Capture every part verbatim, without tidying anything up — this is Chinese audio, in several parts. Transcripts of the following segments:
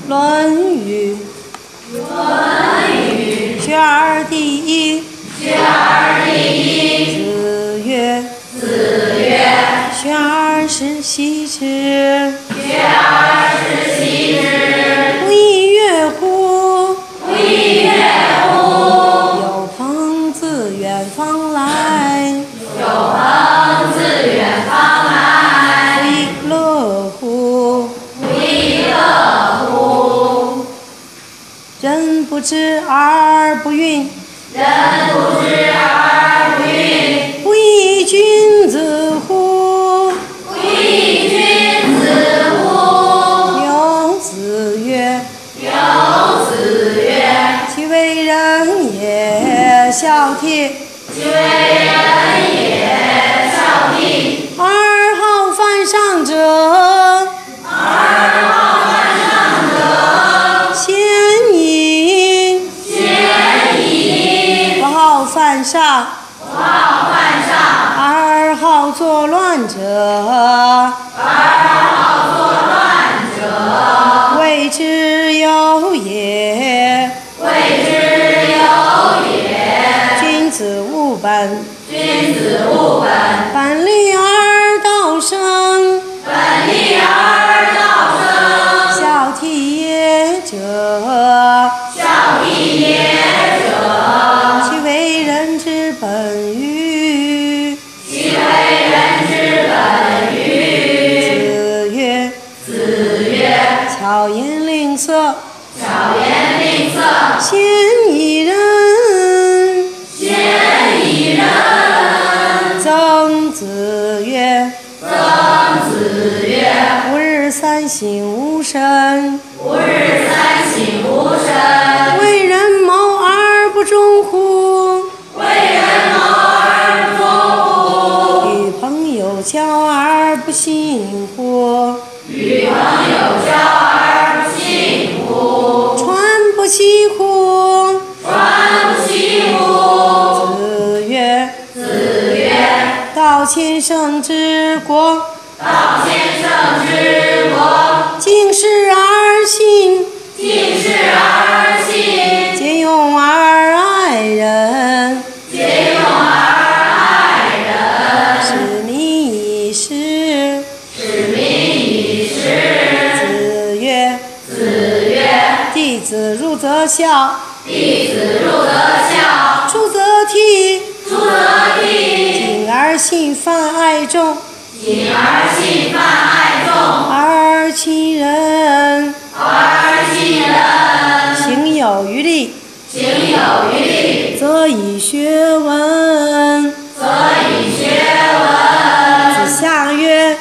《论语》学而第一。子曰：学而时习之，不亦说乎！有朋自远方来，不亦乐乎！人不知而不愠，不亦君子乎！有子曰：其为人也，孝悌，而好犯上者，先矣。不好犯上，而好作乱者，谓之有也。君子务本，本立而道生。孝悌也者，其为人之本与？子曰：巧言令色，鲜矣仁。曾子曰：吾日三省吾身，为人谋而不忠乎！与朋友交而不信乎！传不习乎！子曰：道千乘之国，敬事而信，节用而爱人，使民以事。子曰：弟子入则孝，出则悌，敬而信犯爱众，而亲仁，行有余力，则以学文。子夏曰：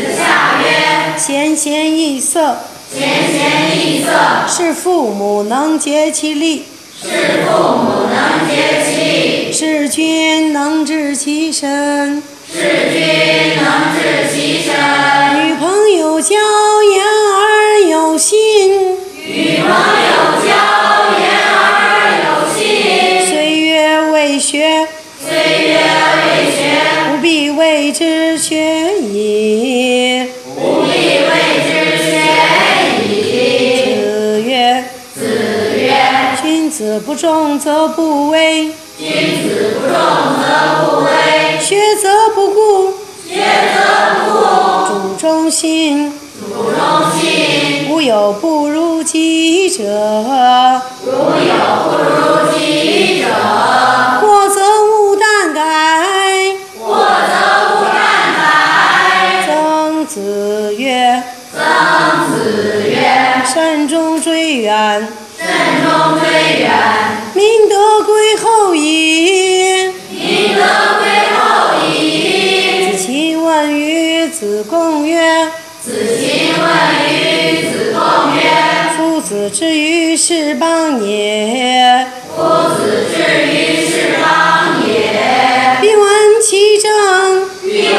贤贤易色，是父母能竭其力，是君能治其身。与朋友交言而有信，岁月为学，不必为之学矣。子曰：君子不重则不威，学则不固，主忠信，无有不如己者。过则勿惮改，曾子曰：慎终追远，民德归后矣。子亲问于子贡曰：夫子之于是邦也，必闻其政，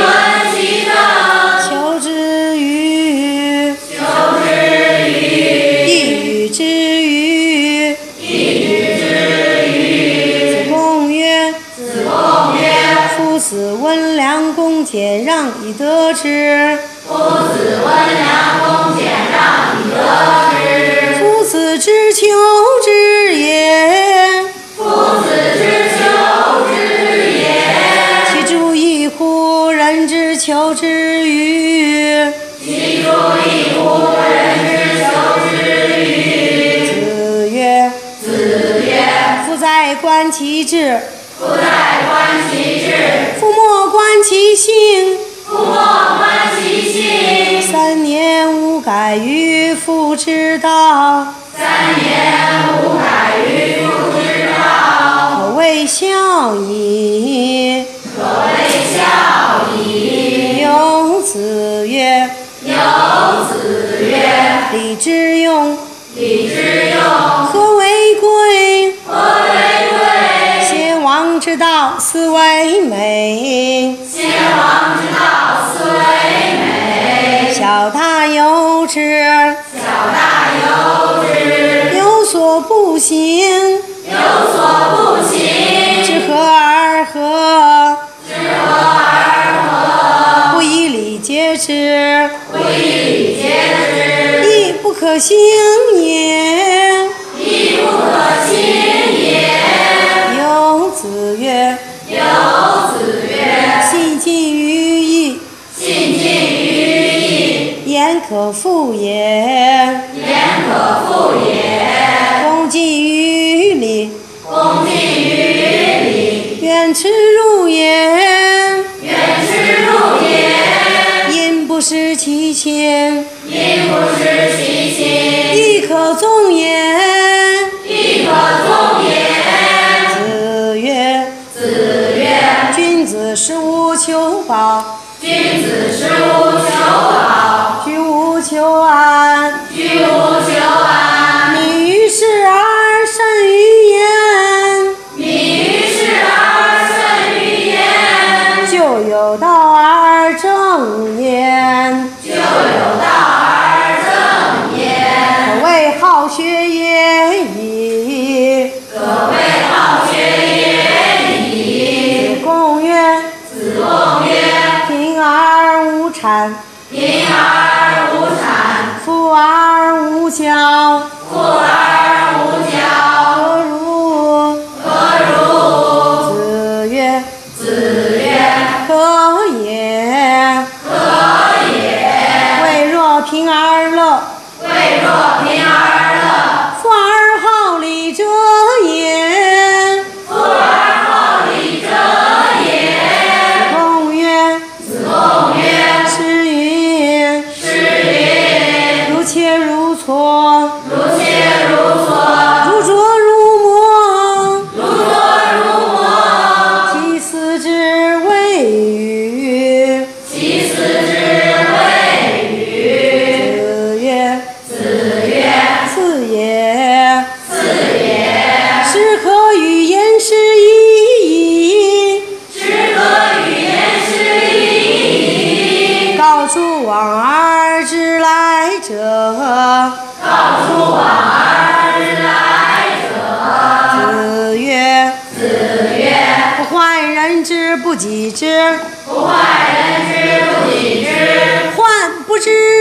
求之于地狱之余。子贡曰：夫子温良恭俭让以得之。夫子温良恭俭让以得之。 观其志， 不在观其志； 父莫观其行， 父莫观其行。 三年无改于父之道， 三年无改于父之道， 可谓孝矣。 可谓孝矣。 有子曰： 有子曰： 礼之用， 礼之用， 和为贵？ 和为贵？ 先王之道，斯为美。 先王之道，斯为美。 小大有之， 小大有之， 有所不行， 有所不行。 知和而合， 知和而合， 不以礼节之， 不以礼节之， 亦不可行也。 亦不可行也。 有子曰： 有子曰： 信近于义， 信近于义， 言可复也； 言可复也。 恭敬于礼， 恭敬于礼， 远耻辱也。 远耻辱也。 因不失其亲， 因不失其亲， 亦可纵也。 亦可纵也。 子曰： 子曰： 君子食无求饱， 君子食无求饱， 居无求安。 居无求安。 敏于事而慎于言， 敏于事而慎于言， 就有道而正言， 就有道而正言， 可谓好学也已。 可谓好学也已。 子贡曰： 子贡曰： 贫而无谄， 贫而无谄， 富而无骄， 富而无骄， 何如？ 何如？ 子曰： 子曰： 可也。 可也。 未若贫而乐， 未若贫而乐， 富而好礼者也。 富而好礼者也。 公曰： 子贡曰： 诗云， 诗云， 如切如磋， 如切如磋， 如琢如磨， 如琢如磨， 其斯之谓语。 其斯之谓语。 子曰： 子曰： 次也。 次也。 是可与言师已矣。 知可与言师已矣。 告诸往而知来者， 告诸往而知来者。 子曰： 子曰： 不患人之不己知， 不患人之不己知， 患不知